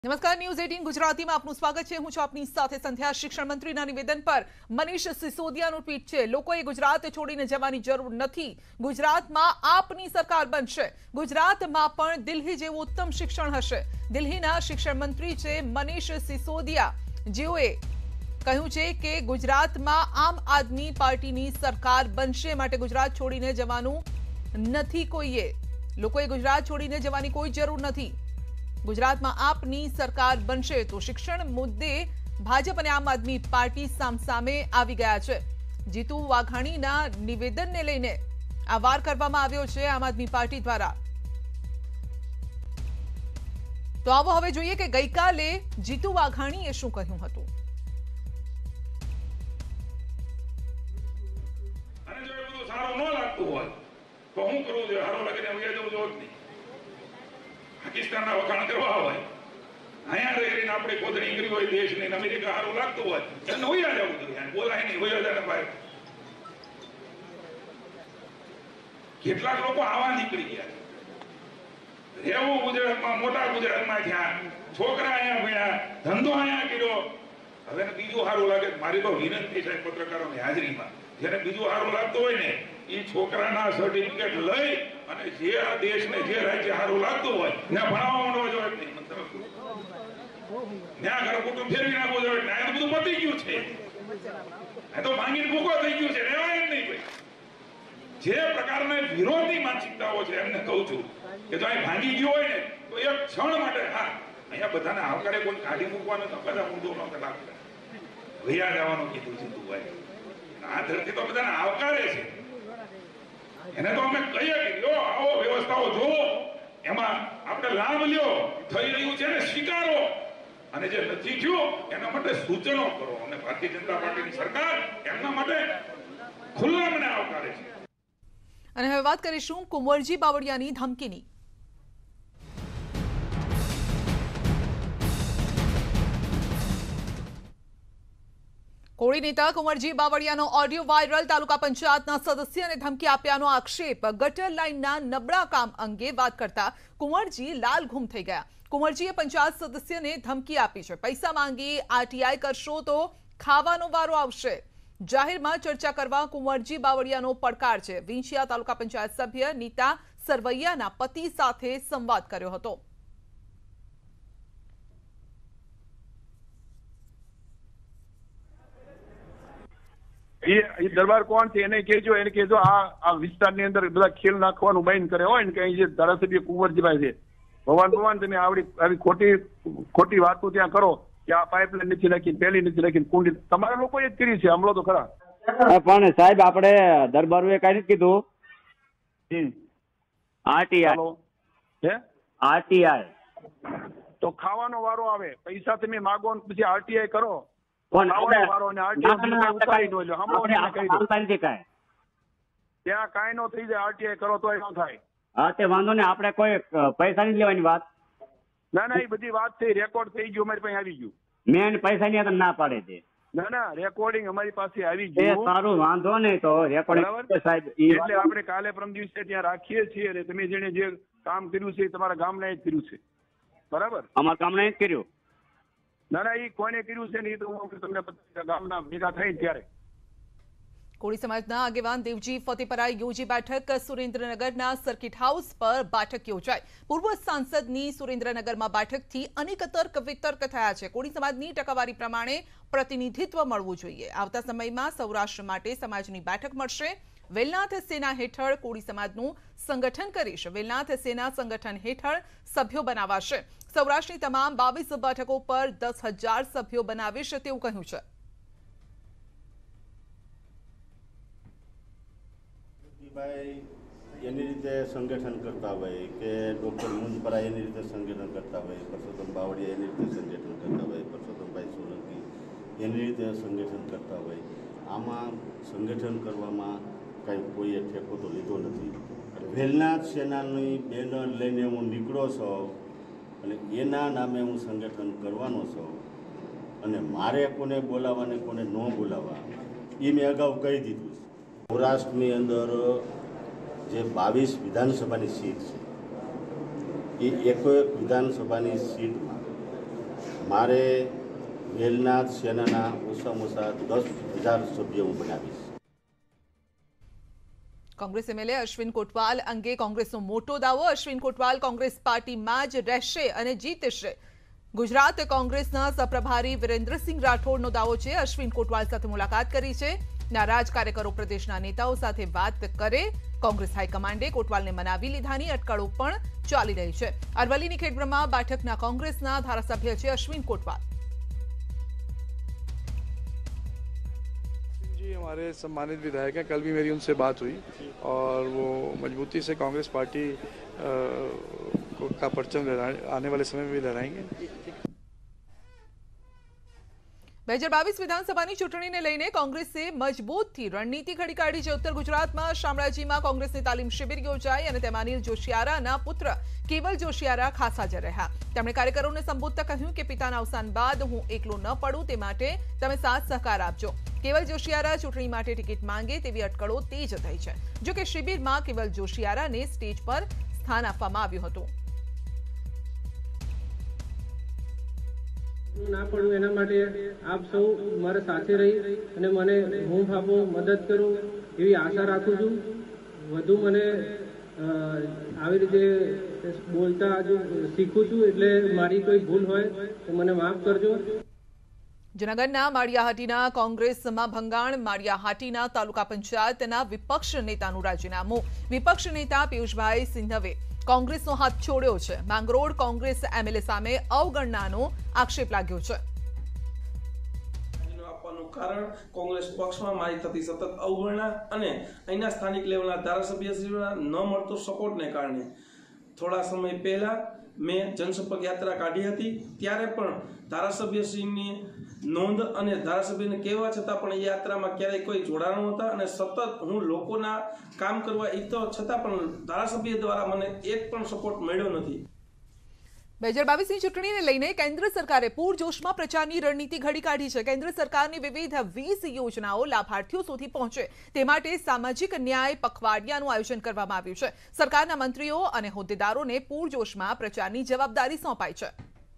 નમસ્કાર, ન્યૂઝ 18 ગુજરાતીમાં આપનું સ્વાગત છે। હું છું આપની સાથે સંધ્યા। શિક્ષણ મંત્રીના નિવેદન પર મનીષ સિસોદિયાનું ટ્વીટ છે। લોકોએ ગુજરાત છોડીને જવાની જરૂર નથી। ગુજરાતમાં આપની સરકાર બનશે। ગુજરાતમાં પણ દિલ્હી જેવું ઉત્તમ શિક્ષણ હશે। દિલ્હીના શિક્ષણ મંત્રી છે મનીષ સિસોદિયા, જેઓએ કહ્યું છે કે ગુજરાતમાં આમ આદમી પાર્ટીની સરકાર બનશે, માટે ગુજરાત છોડીને જવાનું નથી કોઈએ। લોકોએ ગુજરાત છોડીને જવાની કોઈ જરૂર નથી। ગુજરાતમાં આપની સરકાર બનશે। તો શિક્ષણ મુદ્દે ભાજપ અને આમ આદમી પાર્ટી સામસામે આવી ગયા છે। જીતુ વાઘાણીના નિવેદનને લઈને આ વાર કરવામાં આવ્યો છે આમ આદમી પાર્ટી દ્વારા। તો આવો હવે જોઈએ કે ગઈકાલે જીતુ વાઘાણીએ શું કહ્યું હતું। અને જો એ બધું સારું ન લાગતું હોય તો હું કરું છું, સારું લાગે ને હું જવું જોત નહીં। પાકિસ્તાનના વખાણ કરવા હોય, અહીંયા રહીને આપણે કોદણી કરી હોય દેશની, અમેરિકા સારું લાગતું હોય એને હોયા જવું જોઈએ, બોલાય નહીં, હોયા જાય ભાઈ। કેટલાક લોકો આવા નીકળી ગયા, રહેવું ગુજરાતમાં, મોટા ગુજરાતમાં થયા, છોકરા અહીંયા ભણ્યા, ધંધો અહીંયા કર્યો। હવે બીજું સારું લાગે, મારી તો વિનંતી છે પત્રકારોની હાજરીમાં, જેને બીજું સારું લાગતું હોય ને એ છોકરાના સર્ટિફિકેટ લઈ અને જે આ દેશને જે રાજ્ય સારું લાગતું હોય ત્યાં ભણાવવા માંડવા જોઈએ નહીં। ત્યાં ઘર કુટુંબ ફેરવી નાખવું જોઈએ। આ તો બધું પતી ગયું છે, આ તો માંગીને ભૂખો થઈ ગયું છે, રહેવાય જ નહીં ભાઈ। જે પ્રકારના વિરોધી માનસિકતાઓ છે એમને કહું છું કે જો અહીં ભાંગી ગયો હોય ને તો એક ક્ષણ માટે હા અહીંયા બધાને આવકારે કોઈ કાઢી મૂકવાનું તો બધા ઊંધો ન લાગતા, વૈયા જવાનું કીધું છે તું ભાઈ। આ ધરતી તો બધાને આવકારે છે, એને તો અમે કહીએ કે લ્યો આવો વ્યવસ્થાઓ જોવો, એમાં આપણે લાભ લ્યો, થઈ રહ્યું છે ને સ્વીકારો, અને જે નથી થયું એના માટે સૂચનો કરો। અને ભારતીય જનતા પાર્ટીની સરકાર એમના માટે ખુલ્લા મને આવકારે છે। અને હવે વાત કરીશું કુંવરજી બાવળિયાની ધમકીની। કોળી નેતા કુંવરજી બાવળિયાનો ઓડિયો વાયરલ। તાલુકા પંચાયતના સદસ્યને ધમકી આપ્યાનો આક્ષેપ। ગટર લાઇનના નબળા કામ અંગે વાત કરતા કુંવરજી લાલ ઘૂમ થઈ ગયા। કુંવરજીએ પંચાયત સદસ્યને ધમકી આપી છે, પૈસા માંગી આરટીઆઈ કરશો તો ખાવાનો વારો આવશે। જાહેરમાં ચર્ચા કરવા કુંવરજી બાવળિયાનો પડકાર છે। વિંછિયા તાલુકા પંચાયત સભ્ય નીતા સરવૈયાના પતિ સાથે સંવાદ કર્યો હતો। એ દરબાર કોણ છે એને કહેજો, એને કહેજો આ વિસ્તારની અંદર બધા ખેલ નાખવાનું બંધ કરે હોય ને કે અહીં જે ધારાસભ્ય કુંવરજીભાઈ છે, ભગવાન તમે આવી ખોટી વાતો ત્યાં કરો કે આ પાઇપલાઇન નથી નાખી, પેલી નથી નાખી, કુંડી તમારા લોકોએ જ કરી છે, હમલો તો ખરા। પણ સાહેબ આપણે દરબારોએ કઈ નથી કીધું, આરટીઆઈ તો ખાવાનો વારો આવે, પૈસા તમે માગો ને પછી આરટીઆઈ કરો, ત્યાં કાંઈ નો થઈ જાય, આરટીઆઈ કરો તો ન થાય। હા તે વાંધો નહીં, આપણે કોઈ પૈસા નહીં લેવાની વાત, ના એ બધી વાત થઈ, રેકોર્ડ થઈ ગયું, અમારી પાસે આવી ગયું। મેન પૈસા ની ના પાડે છે, ના રેકોર્ડિંગ અમારી પાસે આવી ગયું। સારું વાંધો નહીં, તો રેકોર્ડિંગ સાહેબ એટલે આપણે કાલે પરમ દિવસે ત્યાં રાખીએ છીએ, અને તમે જેને જે કામ કર્યું છે તમારા ગામના જ કર્યું છે, બરાબર? અમારા ગામના જ કર્યું। ના એ કોને કર્યું છે ને એ તો હું તમને ગામના ભેગા થઈ ત્યારે। કોળી સમાજના આગેવાન દેવજી ફતેપરાએ યોજી બેઠક। સુરેન્દ્રનગરના સર્કિટ હાઉસ પર બેઠક યોજાઈ। પૂર્વ સાંસદની સુરેન્દ્રનગરમાં બેઠકથી અનેક તર્ક વિતર્ક થયા છે। કોળી સમાજની ટકાવારી પ્રમાણે પ્રતિનિધિત્વ મળવું જોઈએ। આવતા સમયમાં સૌરાષ્ટ્ર માટે સમાજની બેઠક મળશે। વેલનાથ સેના હેઠળ કોળી સમાજનું સંગઠન કરીશ। વેલનાથ સેના સંગઠન હેઠળ સભ્યો બનાવાશે। સૌરાષ્ટ્રની તમામ 22 બેઠકો પર 10,000 સભ્યો બનાવીશ તેવું કહ્યું છે। એની રીતે સંગઠન કરતા હોય કે ડૉક્ટર મુંજપરા એની રીતે સંગઠન કરતા હોય, પરસોત્તમ બાવળિયા એની રીતે સંગઠન કરતા હોય, પરસોત્તમભાઈ સોલંકી એની રીતે સંગઠન કરતા હોય। આમાં સંગઠન કરવામાં કાંઈ કોઈએ ઠેકો તો લીધો નથી। વેલનાથ સેનાની બેનર લઈને હું નીકળો છું અને એના નામે હું સંગઠન કરવાનો છું, અને મારે કોને બોલાવવા ને કોને ન બોલાવવા એ મેં અગાઉ કહી દીધું છે। સૌરાષ્ટ્રની અંદર જે 22 વિધાનસભાની સીટ છે એ એક વિધાનસભાની સીટમાં મારે વેલનાથ સેનાના ઓછામાં ઓછા 10,000 સભ્યો હું બનાવીશ. કોંગ્રેસ એમએલએ અશ્વિન કોટવાલ અંગે કોંગ્રેસનો મોટો દાવો. અશ્વિન કોટવાલ કોંગ્રેસ પાર્ટીમાં જ રહેશે અને જીતશે. ગુજરાત કોંગ્રેસના સહપ્રભારી વિરેન્દ્રસિંહ રાઠોડનો દાવો છે. અશ્વિન કોટવાલ સાથે મુલાકાત કરી છે. નારાજ કાર્યકરો પ્રદેશના નેતાઓ સાથે વાત કરે. કોંગ્રેસ હાઈકમાન્ડે કોટવાલને મનાવી લીધાની અટકળો પણ ચાલી રહી છે. અરવલ્લીની ખેડબ્રહ્મા બેઠકના કોંગ્રેસના ધારાસભ્ય છે અશ્વિન કોટવાલ. हमारे सम्मानित विधायक हैं, कल भी मेरी उनसे बात हुई और वो मजबूती से कांग्रेस पार्टी का परचम आने वाले समय में भी लहराएंगे. 2022 વિધાનસભાની ચૂંટણીને લઈને કોંગ્રેસે મજબૂતથી રણનીતિ ઘડી કાઢી છે. ઉત્તર ગુજરાતમાં શામળાજીમાં કોંગ્રેસની તાલીમ શિબિર યોજાઈ અને તેમાં અનિલ જોશિયારાના પુત્ર કેવલ જોશિયારા ખાસ હાજર રહ્યા. તેમણે કાર્યકરોને સંબોધતા કહ્યું કે પિતાના અવસાન બાદ હું એકલો ન પડું તે માટે તમે સાથ સહકાર આપજો. કેવલ જોશિયારા ચૂંટણી માટે ટિકિટ માંગે તેવી અટકળો તેજ થઈ છે. જો કે શિબિરમાં કેવલ જોશિયારાને સ્ટેજ પર સ્થાન આપવામાં આવ્યું હતું. ના પડું એના માટે આપ સૌ મારા સાથે રહી અને મને હૂંફ આપો, મદદ કરો એવી આશા રાખું છું. વધુ મને આવી રીતે બોલતા શીખું છું, એટલે મારી કોઈ ભૂલ હોય તો મને માફ કરજો. જૂનાગઢના માળિયાહાટીના કોંગ્રેસમાં ભંગાણ. માળિયાહાટીના તાલુકા પંચાયતના વિપક્ષ નેતાનું રાજીનામું. વિપક્ષ નેતા પિયુષભાઈ સિંધવે કોંગ્રેસનો હાથ છોડ્યો છે. માંગરોળ કોંગ્રેસ એમએલએ સામે અવગણનાનો આક્ષેપ લાગ્યો છે. આપવાનું કારણ કોંગ્રેસ પક્ષમાં મારી થતી સતત અવગણના અને અહીંના સ્થાનિક લેવલના ધારાસભ્યશ્રીઓના ન મળતો સપોર્ટને કારણે થોડા સમય પહેલા મેં જનસંપર્ક યાત્રા કાઢી હતી. ત્યારે પણ ધારાસભ્યશ્રીની નોંધ અને ધારાસભ્યને કહેવા છતાં પણ એ યાત્રામાં ક્યારેય કોઈ જોડાણ નહોતા અને સતત હું લોકોના કામ કરવા ઈચ્છતો છતાં પણ ધારાસભ્ય દ્વારા મને એક પણ સપોર્ટ મળ્યો નથી. 2022ની ચૂંટણીને લઈને કેન્દ્ર સરકારે પૂરજોશમાં પ્રચારની રણનીતિ ઘડી કાઢી છે. કેન્દ્ર સરકારની વિવિધ 20 યોજનાઓ લાભાર્થીઓ સુધી પહોંચે તે માટે સામાજિક ન્યાય પખવાડિયાનું આયોજન કરવામાં આવ્યું છે. સરકારના મંત્રીઓ અને હોદ્દેદારોને પૂરજોશમાં પ્રચારની જવાબદારી સોંપાઈ છે.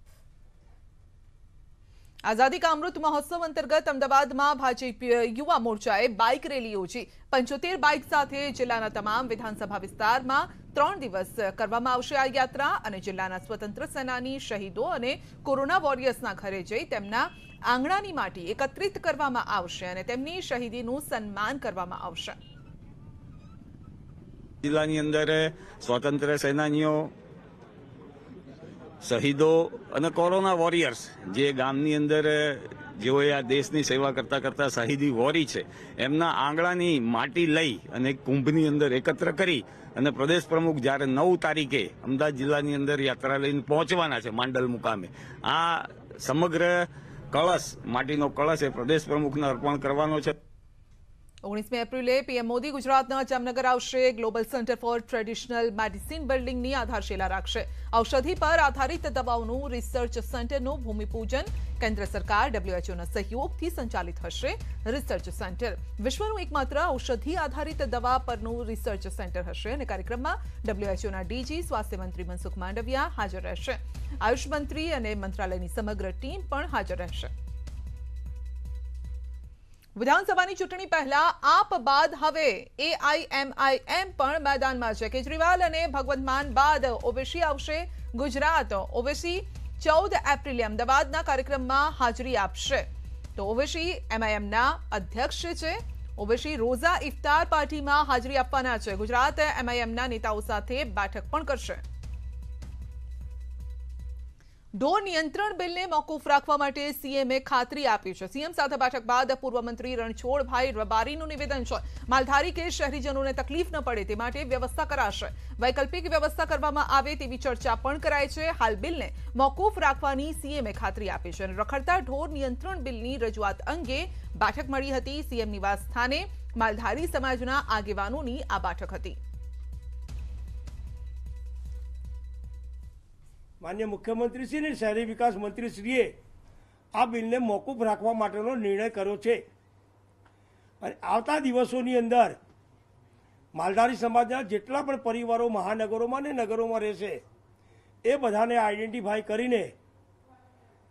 આઝાદી કા અમૃત મહોત્સવ અંતર્ગત અમદાવાદમાં ભાજપ યુવા મોરચાએ બાઇક રેલી યોજી. 75 બાઇક સાથે જિલ્લાના તમામ વિધાનસભા વિસ્તારમાં 3 દિવસ કરવામાં આવશે આ યાત્રા અને જિલ્લાના સ્વતંત્ર સેનાની શહીદો અને કોરોના વોરિયર્સના ઘરે જઈ તેમના આંગણાની માટી એકત્રિત કરવામાં આવશે અને તેમની શહીદીનું સન્માન કરવામાં આવશે. જિલ્લાની અંદર સ્વતંત્ર સેનાનીઓ, શહીદો અને કોરોના વોરિયર્સ જે ગામની અંદર જેઓએ આ દેશની સેવા કરતા કરતા શહીદી વોરી છે એમના આંગણાની માટી લઈ અને કુંભની અંદર એકત્ર કરી અને પ્રદેશ પ્રમુખ જ્યારે 9 તારીખે અમદાવાદ જિલ્લાની અંદર યાત્રા લઈને પહોંચવાના છે માંડલ મુકામે, આ સમગ્ર કળશ, માટીનો કળશ એ પ્રદેશ પ્રમુખને અર્પણ કરવાનો છે. 19 એપ્રિલે પીએમ મોદી ગુજરાતના જામનગર આવશે. Global centre for traditional medicine બિલ્ડિંગની આધારશિલા રાખશે. ઔષધિ પર આધારિત દવાઓનું રિસર્ચ સેન્ટરનું ભૂમિપૂજન. કેન્દ્ર સરકાર WHOના સહયોગથી સંચાલિત હશે રિસર્ચ સેન્ટર. વિશ્વનું એકમાત્ર ઔષધિ આધારિત દવા પરનું રિસર્ચ સેન્ટર હશે અને કાર્યક્રમમાં WHOના ડીજી સ્વાસ્થ્ય મંત્રી મનસુખ માંડવિયા હાજર રહેશે. આયુષ મંત્રી અને મંત્રાલયની સમગ્ર ટીમ પણ હાજર રહેશે. વિધાનસભાની ચૂંટણી પહેલા આપ બાદ હવે AIMIM પણ મેદાનમાં છે. કેજરીવાલ અને ભગવંત માન બાદ ઓવેસી આવશે ગુજરાત. ઓવેસી 14 એપ્રિલે અમદાવાદના કાર્યક્રમમાં હાજરી આપશે. તો ઓવેસી MIMના અધ્યક્ષ છે. ઓવેસી રોઝા ઇફતાર પાર્ટીમાં હાજરી આપવાના છે. ગુજરાત MIMના નેતાઓ સાથે બેઠક પણ કરશે. ઢોર નિયંત્રણ બિલને મોકૂફ રાખવા માટે સીએમએ ખાતરી આપી છે. સીએમ સાથે બેઠક બાદ પૂર્વ મંત્રી રણછોડભાઈ રબારીનું નિવેદન છે. માલધારી કે શહેરીજનોને તકલીફ ન પડે તે માટે વ્યવસ્થા કરાશે. વૈકલ્પિક વ્યવસ્થા કરવામાં આવે તેવી ચર્ચા પણ કરાય છે. હાલ બિલને મોકૂફ રાખવાની સીએમએ ખાતરી આપી છે. રખડતા ઢોર નિયંત્રણ બિલની રજૂઆત અંગે બેઠક મળી હતી. સીએમ નિવાસ સ્થાને માલધારી સમાજના આગેવાનોની આ બેઠક હતી. માન્ય મુખ્યમંત્રીશ્રી અને શહેરી વિકાસ મંત્રીશ્રીએ આ બિલને મોકૂફ રાખવા માટેનો નિર્ણય કર્યો છે અને આવતા દિવસોની અંદર માલધારી સમાજના જેટલા પણ પરિવારો મહાનગરોમાં અને નગરોમાં રહેશે એ બધાને આઈડેન્ટિફાઈ કરીને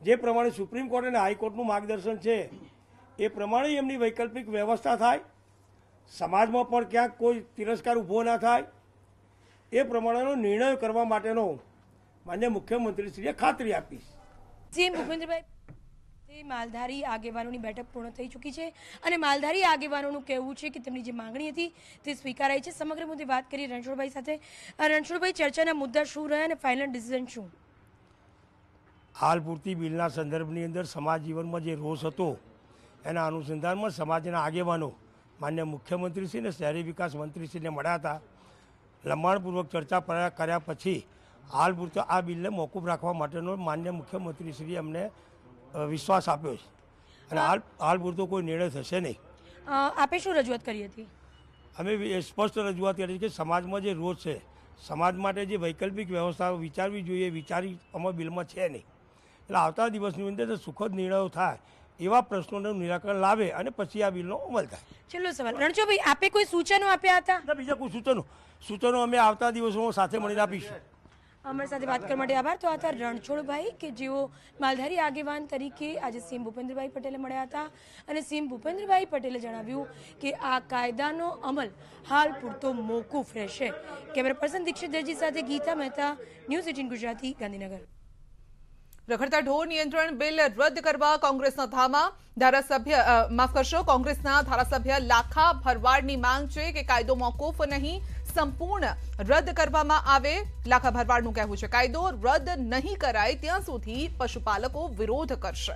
જે પ્રમાણે સુપ્રીમ કોર્ટ અને હાઈકોર્ટનું માર્ગદર્શન છે એ પ્રમાણે એમની વૈકલ્પિક વ્યવસ્થા થાય, સમાજમાં પણ ક્યાંક કોઈ તિરસ્કાર ઊભો ના થાય, એ પ્રમાણેનો નિર્ણય કરવા માટેનો માન્ય મુખ્યમંત્રીશ્રીએ ખાતરી આપી. સીએમ ભૂપેન્દ્રભાઈ, માલધારી આગેવાનોની બેઠક પૂર્ણ થઈ ચૂકી છે અને માલધારી આગેવાનોનું કહેવું છે કે તેમની જે માંગણી હતી તે સ્વીકારાઈ છે. સમગ્ર મુદ્દે વાત કરી રણછોડભાઈ સાથે. રણછોડભાઈ, ચર્ચાના મુદ્દા શું રહ્યા અને ફાઇનલ ડિસિઝન શું? હાલ પૂરતી બિલના સંદર્ભની અંદર સમાજ જીવનમાં જે રોષ હતો એના અનુસંધાનમાં સમાજના આગેવાનો માન્ય મુખ્યમંત્રીશ્રી અને શહેરી વિકાસ મંત્રીશ્રીને મળ્યા હતા. લંબાણપૂર્વક ચર્ચા કર્યા પછી હાલ પૂરતો આ બિલને મોકૂફ રાખવા માટેનો માન્ય મુખ્યમંત્રીશ્રીએ અમને વિશ્વાસ આપ્યો છે અને હાલ પૂરતો કોઈ નિર્ણય થશે નહીં. આપે શું રજૂઆત કરી હતી? અમે સ્પષ્ટ રજૂઆત કરી કે સમાજમાં જે રોષ છે, સમાજ માટે જે વૈકલ્પિક વ્યવસ્થાઓ વિચારવી જોઈએ, વિચારી અમારા બિલમાં છે નહીં. એટલે આવતા દિવસની અંદર સુખદ નિર્ણયો થાય એવા પ્રશ્નોનું નિરાકરણ લાવે અને પછી આ બિલનો અમલ થાય. છેલ્લો સવાલ, રણછોડભાઈ, આપે કોઈ સૂચનો આપ્યા હતા? બીજા કોઈ સૂચનો અમે આવતા દિવસોમાં સાથે મળીને આપીશું. અમારી સાથે વાત કરવા માટે આભાર. તો આ હતા રણછોડભાઈ કે જેઓ માલધારી આગેવાન તરીકે આજે સીએમ ભૂપેન્દ્રભાઈ પટેલે મળ્યા હતા અને સીએમ ભૂપેન્દ્રભાઈ પટેલે જણાવ્યું કે આ કાયદાનો અમલ હાલ પૂરતો મોકૂફ રહેશે. કેમેરા પર્સન દીક્ષિત દરજી સાથે ગીતા મહેતા, ન્યૂઝ 18 ગુજરાતી, ગાંધીનગર. રખડતા ઢોર નિયંત્રણ બિલ રદ કરવા કોંગ્રેસના ધામા. કોંગ્રેસના ધારાસભ્ય લાખા ભરવાડની માંગ છે કે કાયદો મોકૂફ નહીં, સંપૂર્ણ રદ કરવામાં આવે. લાખા ભરવાડનું કહેવું છે કાયદો રદ નહીં કરાય ત્યાં સુધી પશુપાલકો વિરોધ કરશે.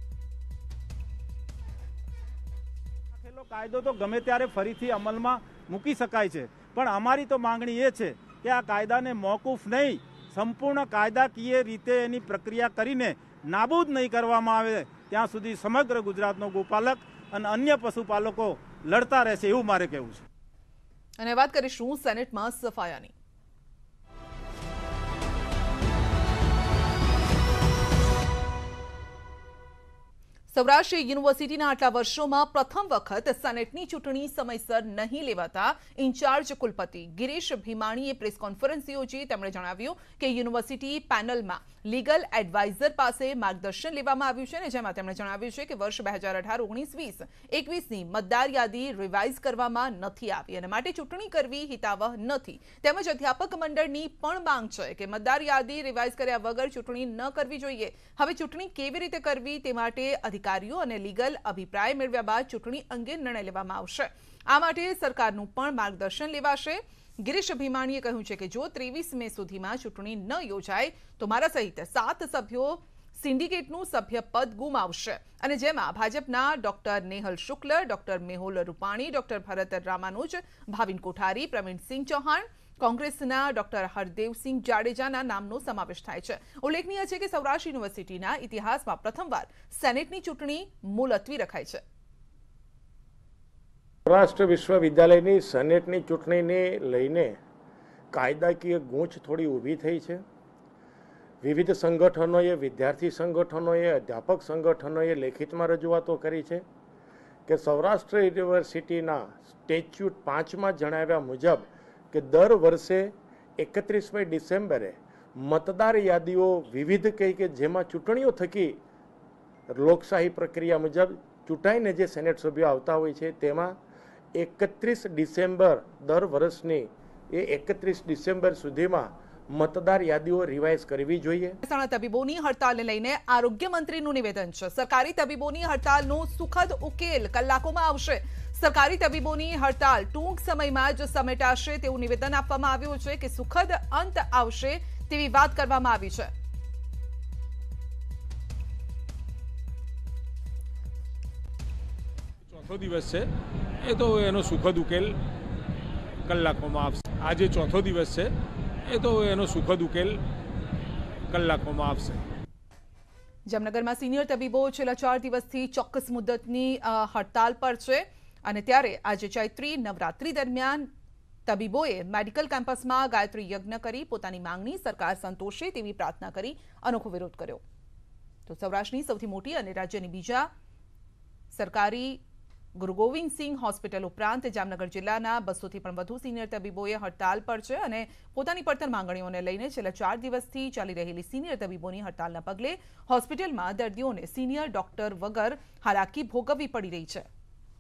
કાયદો તો ગમે ત્યારે ફરીથી અમલમાં મૂકી શકાય છે, પણ અમારી તો માંગણી એ છે કે આ કાયદાને મોકૂફ નહીં, સંપૂર્ણ કાયદાકીય રીતે એની પ્રક્રિયા કરીને નાબૂદ નહીં કરવામાં આવે ત્યાં સુધી સમગ્ર ગુજરાતનો ગોપાલક અને અન્ય પશુપાલકો લડતા રહેશે, એવું મારે કહેવું છે. અને વાત કરીશું સેનેટમાં સફાયાની. સૌરાષ્ટ્ર યુનિવર્સિટીના આટલા વર્ષોમાં પ્રથમ વખત સેનેટની ચૂંટણી સમયસર નહીં લેવાતા ઇન્ચાર્જ કુલપતિ ગિરીશ ભીમાણીએ પ્રેસ કોન્ફરન્સ યોજી. તેમણે જણાવ્યું કે યુનિવર્સિટી પેનલમાં લીગલ એડવાઇઝર પાસે માર્ગદર્શન લેવામાં આવ્યું છે અને જેમાં તેમણે જણાવ્યું છે કે વર્ષ 2018-19-20-21ની મતદાર યાદી રિવાઇઝ કરવામાં નથી આવી અને માટે ચૂંટણી કરવી હિતાવહ નથી. તેમજ અધ્યાપક મંડળની પણ માંગ છે કે મતદાર યાદી રિવાઇઝ કર્યા વગર ચૂંટણી ન કરવી જોઈએ. હવે ચૂંટણી કેવી રીતે કરવી તે માટે અધિકારીઓ અને લીગલ અભિપ્રાય મેળવ્યા બાદ ચૂંટણી અંગે નિર્ણય લેવામાં આવશે. આ માટે સરકારનું પણ માર્ગદર્શન લેવાશે. ગિરીશ ભીમાણીએ કહ્યું છે કે જો 23 મે સુધીમાં ચૂંટણી ન યોજાય તો મારા સહિત 7 સભ્યો સિન્ડિકેટનું સભ્યપદ ગુમાવશે અને જેમાં ભાજપના doctor Nehal Shukla, doctor Mehul Rupani, doctor Bharat Ramanuj, Bhavin Kothari, Pravinsinh Chauhan, કોંગ્રેસના ડોક્ટર હરદેવસિંહ જાડેજાના નામનો સમાવેશ થાય છે. ઉલ્લેખનીય છે કે સૌરાષ્ટ્ર યુનિવર્સિટીના ઇતિહાસમાં પ્રથમવાર સેનેટની ચૂંટણી મુલતવી રખાઈ છે. સૌરાષ્ટ્ર વિશ્વવિદ્યાલયની સેનેટની ચૂંટણીને લઈને કાયદાકીય ગૂંચ થોડી ઊભી થઈ છે. વિવિધ સંગઠનોએ, વિદ્યાર્થી સંગઠનોએ, અધ્યાપક સંગઠનોએ લેખિતમાં રજૂઆતો કરી છે કે સૌરાષ્ટ્ર યુનિવર્સિટીના સ્ટેચ્યુટ 5માં જણાવ્યા મુજબ કે દર વર્ષે 31મી ડિસેમ્બરે મતદાર યાદીઓ વિવિધ કહી કે જેમાં ચૂંટણીઓ થકી લોકશાહી પ્રક્રિયા મુજબ ચૂંટાઈને જે સેનેટ સભ્યો આવતા હોય છે તેમાં 31 ડિસેમ્બર દર વર્ષની એ 31 ડિસેમ્બર સુધીમાં મતદાર યાદીઓ રિવાઇઝ કરવી જોઈએ. તબીબોની હડતાલને લઈને આરોગ્ય મંત્રીનું નિવેદન છે. સરકારી તબીબોની હડતાલનો સુખદ ઉકેલ કલાકોમાં આવશે. સરકારી તબીબોની હડતાલ ટૂંક સમયમાં જ સમેટાશે તેવું નિવેદન આપવામાં આવ્યું છે કે સુખદ અંત આવશે તેવી વાત કરવામાં આવી છે. ચોથો દિવસ છે એ તો એનો સુખદ ઉકેલ કલાકોમાં આવશે. આજે ચોથો દિવસ છે એ તો એનો સુખદ ઉકેલ કલાકોમાં આવશે. જામનગરમાં સિનિયર તબીબો છેલ્લા 4 દિવસથી ચોક્કસ મુદ્દતની હડતાલ પર છે અને ત્યારે આજે ચૈત્રી નવરાત્રી દરમિયાન તબીબોએ મેડિકલ કેમ્પસમાં ગાયત્રી યજ્ઞ કરી પોતાની માંગણી સરકાર સંતોષે તેવી પ્રાર્થના કરી અનોખો વિરોધ કર્યો. તો સૌરાષ્ટ્રની સૌથી મોટી અને રાજ્યની બીજા સરકારી ગુરુ ગોવિંદ સિંહ હોસ્પિટલ ઉપરાંત જામનગર જિલ્લાના 200 થી પણ વધુ સિનિયર તબીબોએ હડતાલ પર છે અને પોતાની પડતર માંગણીઓને લઈને છેલ્લા 4 દિવસથી ચાલી રહેલી સિનિયર તબીબોની હડતાલના પગલે હોસ્પિટલમાં દર્દીઓને સિનિયર ડોક્ટર વગર હાલાકી ભોગવવી પડી રહી છે।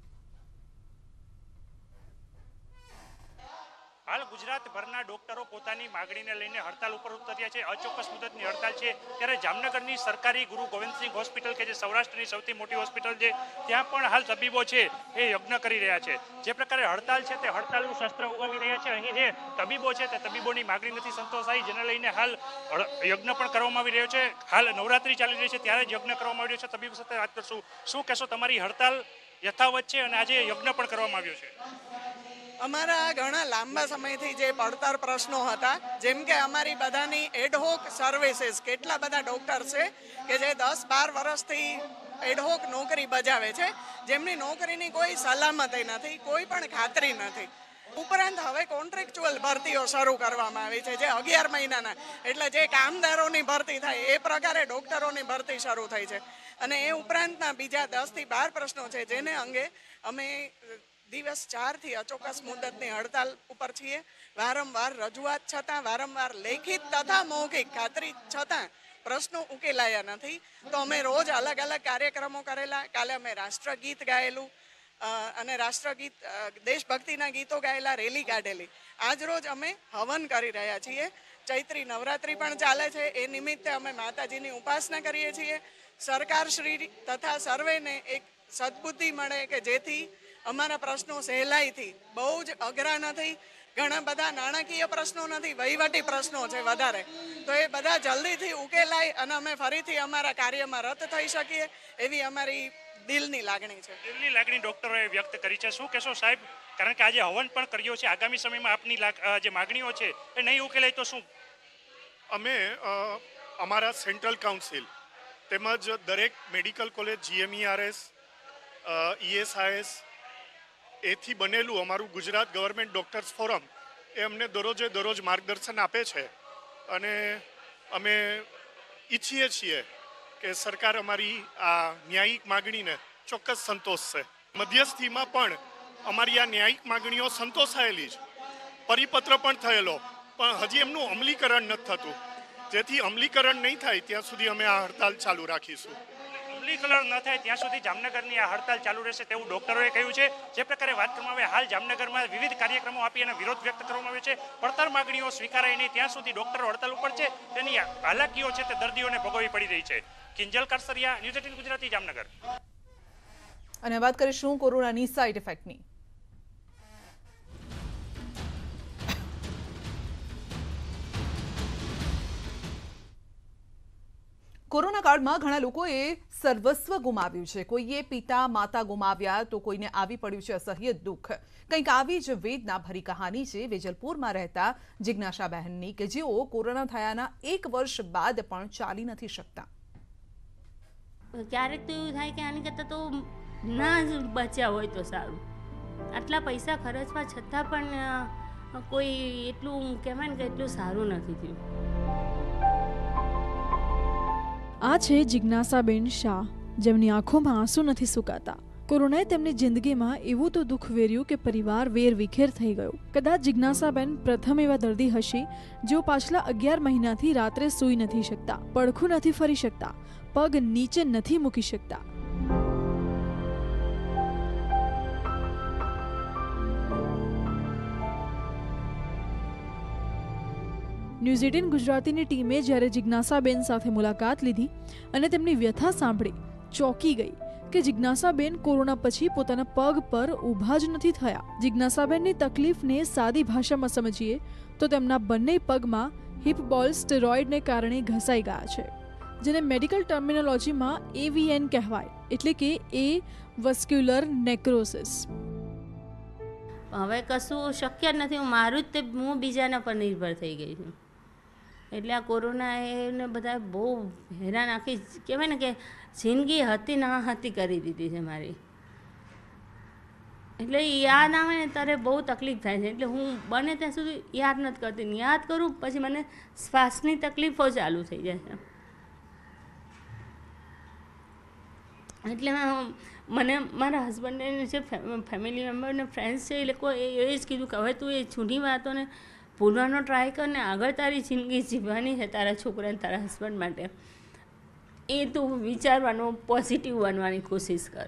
હાલ ગુજરાતભરના ડોક્ટરો પોતાની માગણીને લઈને હડતાલ ઉપર ઉતર્યા છે। અચોક્કસ મુદતની હડતાલ છે। ત્યારે જામનગરની સરકારી ગુરુ ગોવિંદસિંહ હોસ્પિટલ કે જે સૌરાષ્ટ્રની સૌથી મોટી હોસ્પિટલ છે, ત્યાં પણ હાલ તબીબો છે એ યજ્ઞ કરી રહ્યા છે। જે પ્રકારે હડતાલ છે તે હડતાલનું શસ્ત્ર ઉગાવી રહ્યા છે। અહીં જે તબીબો છે તે તબીબોની માગણી નથી સંતોષાઈ, જેને લઈને હાલ યજ્ઞ પણ કરવામાં આવી રહ્યો છે। હાલ નવરાત્રી ચાલી રહી છે ત્યારે જ યજ્ઞ કરવામાં આવી રહ્યો છે। તબીબો સાથે વાત કરશું। શું કહેશો, તમારી હડતાલ યથાવત છે અને આજે યજ્ઞ પણ કરવામાં આવ્યો છે? અમારા ઘણા લાંબા સમયથી જે પડતર પ્રશ્નો હતા, જેમ કે અમારી બધાની એડહોક સર્વિસીસ, કેટલા બધા ડોક્ટર છે કે જે 10-12 વર્ષથી એડહોક નોકરી બજાવે છે, જેમની નોકરીની કોઈ સલામતી નથી, કોઈ પણ ખાતરી નથી। ઉપરાંત હવે કોન્ટ્રાક્ચ્યુઅલ ભરતીઓ શરૂ કરવામાં આવી છે, જે 11 મહિનાના, એટલે જે કામદારોની ભરતી થાય એ પ્રકારે ડોક્ટરોની ભરતી શરૂ થઈ છે। અને એ ઉપરાંતના બીજા 10 થી 12 પ્રશ્નો છે, જેને અંગે અમે દિવસ 4 થી અચોક્કસ મુદતની હડતાલ ઉપર છીએ। વારંવાર રજૂઆત છતાં, વારંવાર લેખિત તથા મૌખિક ખાતરી છતાં પ્રશ્નો ઉકેલાયા નથી। તો અમે રોજ અલગ અલગ કાર્યક્રમો કરેલા। કાલે અમે રાષ્ટ્રગીત ગાયેલું અને રાષ્ટ્રગીત દેશભક્તિના ગીતો ગાયેલા, રેલી કાઢેલી। આજ રોજ અમે હવન કરી રહ્યા છીએ। ચૈત્રી નવરાત્રી પણ ચાલે છે, એ નિમિત્તે અમે માતાજીની ઉપાસના કરીએ છીએ। સરકારશ્રી તથા સર્વેને એક સદબુદ્ધિ મળે કે જેથી અમારા પ્રશ્નો સહેલાઈથી, બહુ જ અઘરા નથી, ઘણા બધા નાણાકીય પ્રશ્નો નથી, વહીવટી પ્રશ્નો છે વધારે, તો એ બધા જલ્દીથી ઉકેલાય અને અમે ફરીથી અમારા કાર્યમાં રત થઈ શકીએ, એવી અમારી દિલની લાગણી છે। દિલની લાગણી ડોક્ટરોએ વ્યક્ત કરી છે। શું કહેશો સાહેબ, કારણ કે આજે હવન પણ કર્યો છે, આગામી સમયમાં આપની જે માગણીઓ છે એ નહીં ઉકેલાય તો શું? અમે અમારા સેન્ટ્રલ કાઉન્સિલ તેમજ દરેક મેડિકલ કોલેજ, GMERS, ESIS એથી બનેલું અમારું ગુજરાત ગવર્મેન્ટ ડોક્ટર્સ ફોરમ એ અમને દરરોજ માર્ગદર્શન આપે છે અને અમે ઈચ્છીએ છીએ કે સરકાર અમારી આ ન્યાયિક માગણીને ચોક્કસ સંતોષશે। મધ્યસ્થીમાં પણ અમારી આ ન્યાયિક માગણીઓ સંતોષાયેલી છે, પરિપત્ર પણ થયેલો, પણ હજી એમનું અમલીકરણ નથી થતું, જેથી અમલીકરણ નહીં થાય ત્યાં સુધી અમે આ હડતાલ ચાલુ રાખીશું। અમલીકરણ ન થાય ત્યાં સુધી જામનગરની આ હડતાલ ચાલુ રહેશે તેવું ડોક્ટરોએ કહ્યું છે। જે પ્રકારે વાત કરવામાં આવે, હાલ જામનગરમાં વિવિધ કાર્યક્રમો આપી અને વિરોધ વ્યક્ત કરવામાં આવ્યો છે। પડતર માગણીઓ સ્વીકારાય નહીં ત્યાં સુધી ડોક્ટરો હડતાલ ઉપર છે, તેની હાલાકીઓ છે તે દર્દીઓને ભોગવવી પડી રહી છે। કિંજલ કારસરિયા, ન્યૂઝ 18 ગુજરાતી, જામનગર। અને વાત કરીશું કોરોનાની સાઇડ ઇફેક્ટની। કોરોના કાળમાં ઘણા લોકોએ સર્વસ્વ ગુમાવ્યું છે। કોઈએ પિતા માતા ગુમાવ્યા તો કોઈને આવી પડ્યું છે અસહ્ય દુઃખ। કંઈક આવી જ વેદના ભરી કહાની છે વેજલપુરમાં રહેતા જિજ્ઞાસાબહેનની, કે જેઓ કોરોના થયાના 1 વર્ષ બાદ પણ ચાલી નથી શકતા। ક્યારેક તો એવું થાય કે આની કરતાં તો ના જ બચ્યા હોય તો સારું। આટલા પૈસા ખર્ચવા છતાં પણ કોઈ એટલું કહેવાય ને કે એટલું સારું નથી થયું। આ છે જિજ્ઞાસાબેન શાહ, જેમની આંખોમાં આંસુ નથી સુકાતા। કોરોનાએ તેમની જિંદગીમાં એવું તો દુઃખ વેર્યું કે પરિવાર વેરવિખેર થઈ ગયો। કદાચ જિજ્ઞાસાબેન પ્રથમ એવા દર્દી હશે જેઓ પાછલા 11 મહિનાથી રાત્રે સૂઈ નથી શકતા, પડખું નથી ફરી શકતા, પગ નીચે નથી મૂકી શકતા। ન્યૂઝ 18 ગુજરાતીની ટીમે જ્યારે જિજ્ઞાસાબેન સાથે મુલાકાત લીધી અને તેમની વ્યથા સાંભળી ચોંકી ગઈ કે જિજ્ઞાસાબેન કોરોના પછી પોતાના પગ પર ઊભા જ નથી થયા। જિજ્ઞાસાબેનની તકલીફને સાદી ભાષામાં સમજીએ તો તેમના બંને પગમાં હિપ બોલ સ્ટેરોઇડને કારણે ઘસાઈ ગયા છે, જેને મેડિકલ ટર્મિનોલોજીમાં AVN કહેવાય, એટલે કે એ વસ્ક્યુલર નેક્રોસિસ। હવે કશું શક્ય જ નથી, હું બીજાના પર નિર્ભર થઈ ગઈ છું। એટલે આ કોરોના એને બધા બહુ હેરાન, આખી કહેવાય ને કે જિંદગી હતી ના હતી કરી દીધી છે મારી। એટલે યાદ આવે ને ત્યારે બહુ તકલીફ થાય છે, એટલે હું બને ત્યાં સુધી યાદ નથી કરતી। યાદ કરું પછી મને શ્વાસની તકલીફો ચાલુ થઈ જાય છે। એટલે મને મારા હસબન્ડને જે ફેમિલી મેમ્બર ને ફ્રેન્ડ્સ છે એ લોકો એ જ કીધું કે હવે તું એ જૂની વાતોને ભૂલવાનો ટ્રાય કર ને આગળ તારી જિંદગી જીવવાની છે તારા છોકરા અને તારા હસબન્ડ માટે, એ તું વિચારવાનું, પોઝિટિવ બનવાની કોશિશ કર.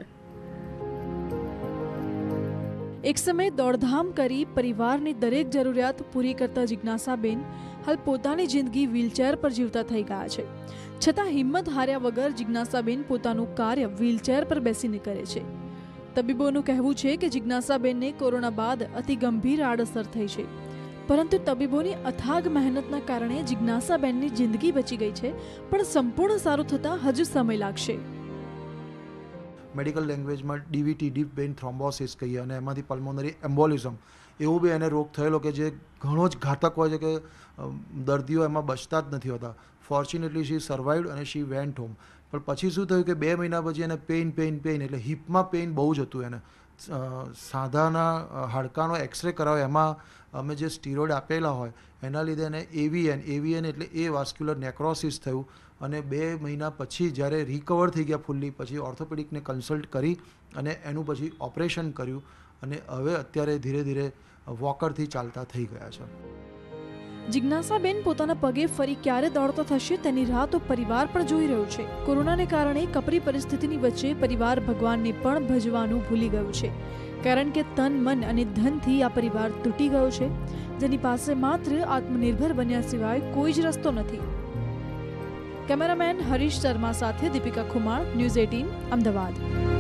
એક સમયે દોડધામ કરી પરિવારની દરેક જરૂરિયાત પૂરી કરતા જિજ્ઞાસાબેન હાલ પોતાની જિંદગી વ્હીલચેર પર જીવતા થઈ ગયા છે. છતાં હિંમત હાર્યા વગર જિજ્ઞાસાબેન પોતાનું કાર્ય વ્હીલચેર પર બેસીને કરે છે. તબીબોનું કહેવું છે કે જિજ્ઞાસાબેનને કોરોના બાદ અતિ ગંભીર આડઅસર થઈ છે, પરંતુ તબીબોની અથાગ મહેનતના કારણે જિજ્ઞાસાબેનની જિંદગી બચી ગઈ છે, પણ સંપૂર્ણ સારું થતાં હજુ સમય લાગશે. મેડિકલ લેંગ્વેજમાં ડીવીટી, ડીપ વેઇન થ્રોમ્બોસિસ કહીએ, અને એમાંથી પલ્મોનરી એમ્બોલિઝમ એવો બી એને રોગ થયેલો કે જે ઘણો જ ઘાતક હોય છે, કે દર્દીઓ એમાં બચતા જ નથી હોતા. ફોર્ચ્યુનેટલી શી સર્વાઇવડ અને શી વેન્ટ હોમ. પણ પછી શું થયું કે 2 મહિના પછી એને પેઇન એટલે હિપમાં પેઇન બહુ જ હતું એને. સાધાના હાડકાનો એક્સરે કરાવે, એમાં અમે જે સ્ટીરોઇડ આપેલા હોય એના લીધે એને એવીએન એટલે એ વાસ્ક્યુલર નેક્રોસિસ થયું, અને 2 મહિના પછી જ્યારે રિકવર થઈ ગયા ફૂલ્લી, પછી ઓર્થોપેડિકને કન્સલ્ટ કરી અને એનું પછી ઓપરેશન કર્યું, અને હવે અત્યારે ધીરે ધીરે વોકરથી ચાલતા થઈ ગયા છે. જિજ્ઞાસાબેન પોતાના પગે ફરી ક્યારે દોડતો થશે તેની રાહ તો પરિવાર પણ જોઈ રહ્યું છે. કોરોનાને કારણે કપરી પરિસ્થિતિની વચ્ચે પરિવાર ભગવાનને પણ ભજવાનું ભૂલી ગયું છે, કારણ કે તન, મન અને ધનથી આ પરિવાર તૂટી ગયો છે, જેની પાસે માત્ર આત્મનિર્ભર બન્યા સિવાય કોઈ જ રસ્તો નથી. કેમેરામેન હરીશ શર્મા સાથે દીપિકા ખુમાર, ન્યૂઝ 18 અમદાવાદ.